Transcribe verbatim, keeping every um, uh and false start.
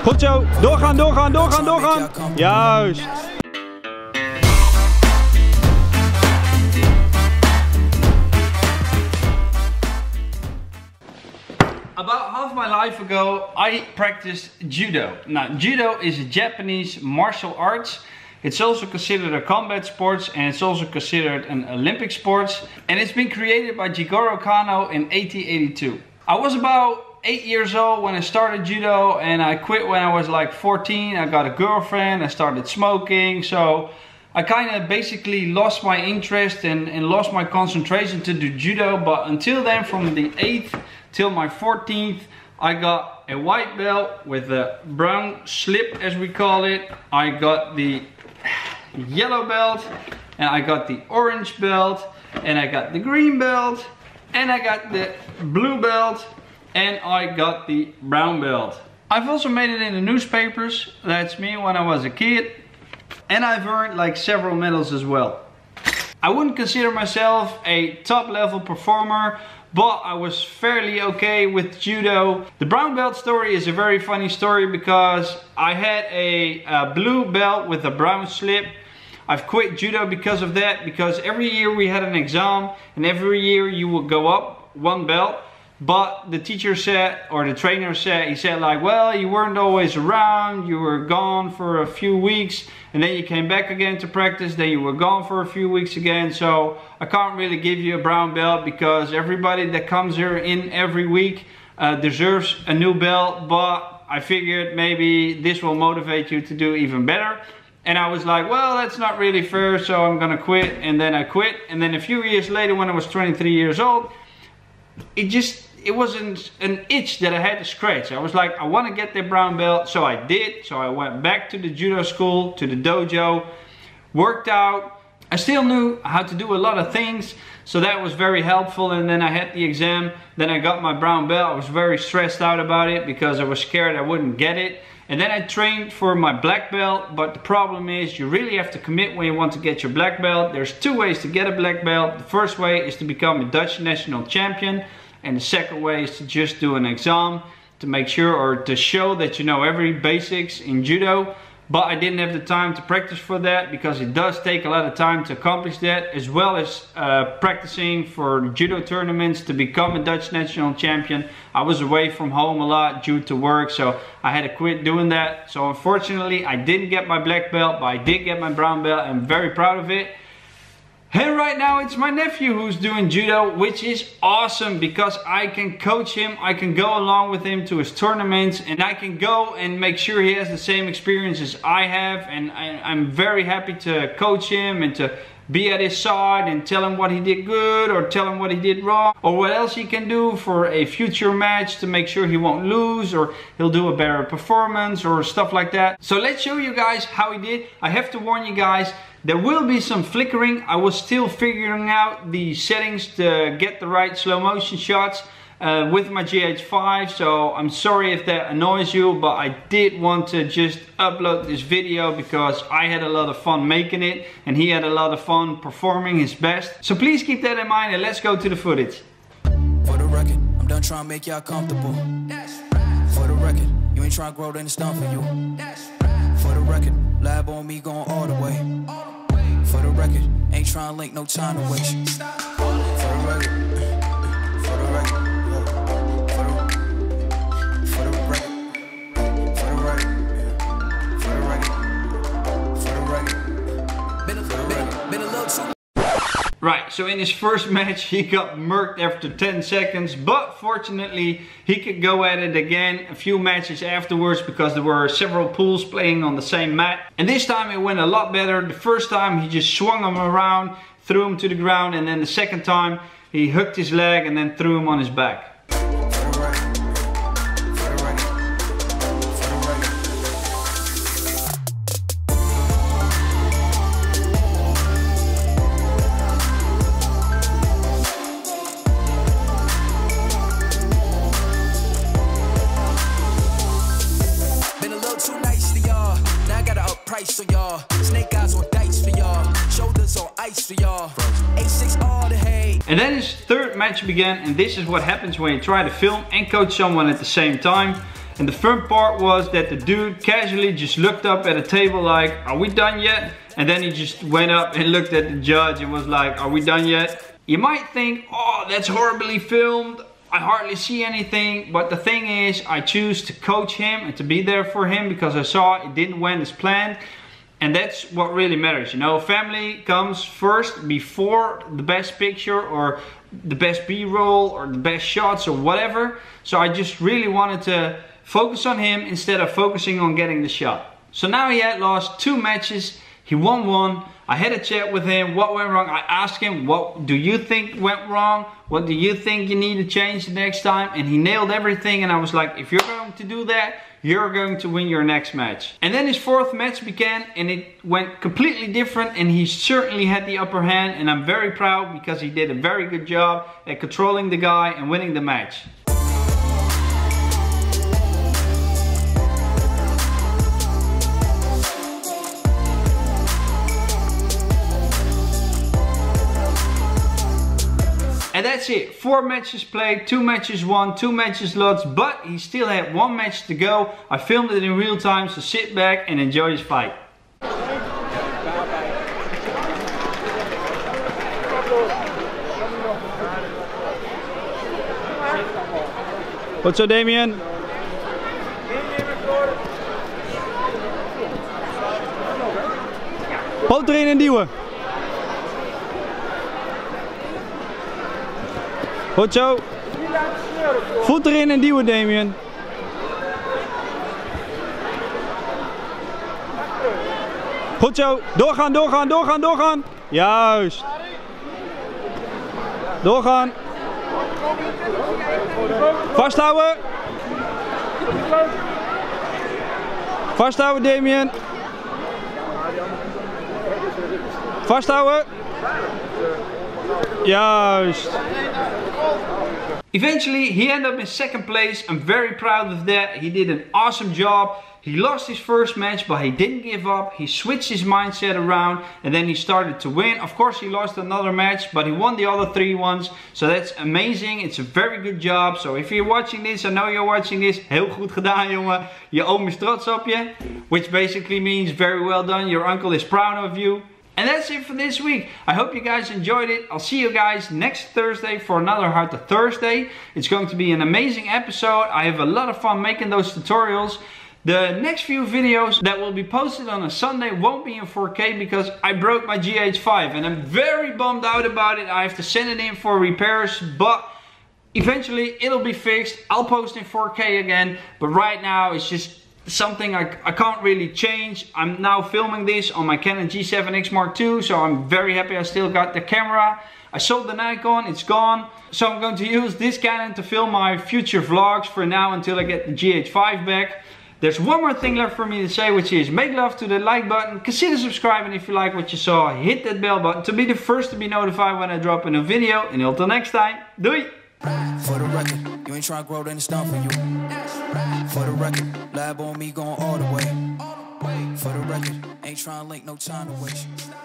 Goed zo. Doorgaan, doorgaan, doorgaan, doorgaan. Juist. About half my life ago, I practiced judo. Now, judo is a Japanese martial arts. It's also considered a combat sport, and it's also considered an Olympic sport. And it's been created by Jigoro Kano in eighteen eighty-two. I was about eight years old when I started judo, and I quit when I was like fourteen. I got a girlfriend, I started smoking, so I kind of basically lost my interest and, and lost my concentration to do judo. But until then, from the eighth till my fourteenth, I got a white belt with a brown slip, as we call it. I got the yellow belt, and I got the orange belt, and I got the green belt, and I got the blue belt, and I got the brown belt. I've also made it in the newspapers. That's me when I was a kid. And I've earned like several medals as well. I wouldn't consider myself a top level performer, but I was fairly okay with judo. The brown belt story is a very funny story because I had a, a blue belt with a brown slip. I've quit judo because of that, because every year we had an exam and every year you would go up one belt. But the teacher said, or the trainer said, he said like, well, you weren't always around, you were gone for a few weeks, and then you came back again to practice, then you were gone for a few weeks again, so I can't really give you a brown belt because everybody that comes here in every week uh, deserves a new belt, but I figured maybe this will motivate you to do even better. And I was like, well, that's not really fair, so I'm gonna quit, and then I quit. And then a few years later, when I was twenty-three years old, it just, it wasn't an itch that I had to scratch. I was like, I want to get that brown belt, so I did. So I went back to the judo school, to the dojo, worked out. I still knew how to do a lot of things, so that was very helpful. And then I had the exam, then I got my brown belt. I was very stressed out about it because I was scared I wouldn't get it. And then I trained for my black belt, but the problem is you really have to commit when you want to get your black belt. There's two ways to get a black belt. The first way is to become a Dutch national champion, and the second way is to just do an exam to make sure, or to show that you know every basics in judo. But I didn't have the time to practice for that because it does take a lot of time to accomplish that, as well as uh, practicing for judo tournaments to become a Dutch national champion. I was away from home a lot due to work, so I had to quit doing that. So unfortunately I didn't get my black belt, but I did get my brown belt. I'm very proud of it. And right now it's my nephew who's doing judo, which is awesome because I can coach him, I can go along with him to his tournaments, and I can go and make sure he has the same experience as I have. And I, I'm very happy to coach him and to be at his side and tell him what he did good or tell him what he did wrong, or what else he can do for a future match to make sure he won't lose, or he'll do a better performance or stuff like that. So let's show you guys how he did. I have to warn you guys, there will be some flickering. I was still figuring out the settings to get the right slow motion shots uh, with my G H five, so I'm sorry if that annoys you, but I did want to just upload this video because I had a lot of fun making it and he had a lot of fun performing his best. So please keep that in mind and let's go to the footage. For the record, I'm done trying to make y'all comfortable. For the record, you ain't trying to grow, then it's done for you. For the record, lab on me going all the way. For the record, ain't trying to link, no time to waste. For the record, for the record, for the, for the record, for the record, for the record, for the record. Been a, been, been a little too. Right, so in his first match he got murked after ten seconds, but fortunately he could go at it again a few matches afterwards because there were several pools playing on the same mat. And this time it went a lot better. The first time he just swung him around, threw him to the ground, and then the second time he hooked his leg and then threw him on his back. Price for y'all, snake eyes on dice for y'all, shoulders on ice for y'all, A six all the hate. And then his third match began, and this is what happens when you try to film and coach someone at the same time. And the fun part was that the dude casually just looked up at a table like, are we done yet? And then he just went up and looked at the judge and was like, are we done yet? You might think, oh, that's horribly filmed. I hardly see anything. But the thing is, I choose to coach him and to be there for him because I saw it didn't went as planned. And that's what really matters, you know. Family comes first before the best picture or the best B-roll or the best shots or whatever. So I just really wanted to focus on him instead of focusing on getting the shot. So now he had lost two matches. He won one. I had a chat with him. What went wrong? I asked him, what do you think went wrong? What do you think you need to change the next time? And he nailed everything. And I was like, if you're going to do that, you're going to win your next match. And then his fourth match began and it went completely different. And he certainly had the upper hand. And I'm very proud because he did a very good job at controlling the guy and winning the match. And that's it. Four matches played, two matches won, two matches lost, but he still had one match to go. I filmed it in real time, so sit back and enjoy his fight. What's up, Damien? Poot erin en duwen. Goed zo. Voet erin en duwen, Damien. Goed zo. Doorgaan, doorgaan, doorgaan, doorgaan. Juist. Doorgaan. Vasthouden. Vasthouden, Damien. Vasthouden. Juist. Eventually, he ended up in second place. I'm very proud of that. He did an awesome job. He lost his first match, but he didn't give up. He switched his mindset around and then he started to win. Of course, he lost another match, but he won the other three ones. So that's amazing. It's a very good job. So if you're watching this, I know you're watching this. Heel goed gedaan, jongen. Je oom is trots op je. Which basically means very well done. Your uncle is proud of you. And that's it for this week. I hope you guys enjoyed it. I'll see you guys next Thursday for another How to Thursday. It's going to be an amazing episode. I have a lot of fun making those tutorials. The next few videos that will be posted on a Sunday won't be in four K because I broke my G H five and I'm very bummed out about it. I have to send it in for repairs, but eventually it'll be fixed. I'll post in four K again, but right now it's just something I, I can't really change. I'm now filming this on my Canon G seven X Mark two, so I'm very happy I still got the camera. I sold the Nikon, it's gone. So I'm going to use this Canon to film my future vlogs for now until I get the G H five back. There's one more thing left for me to say, which is make love to the like button, consider subscribing if you like what you saw, hit that bell button to be the first to be notified when I drop a new video, and until next time, doei! For the record, you ain't trying to grow, then it's done for you. For the record, lab on me going all the way. For the record, ain't trying to link, no time to waste.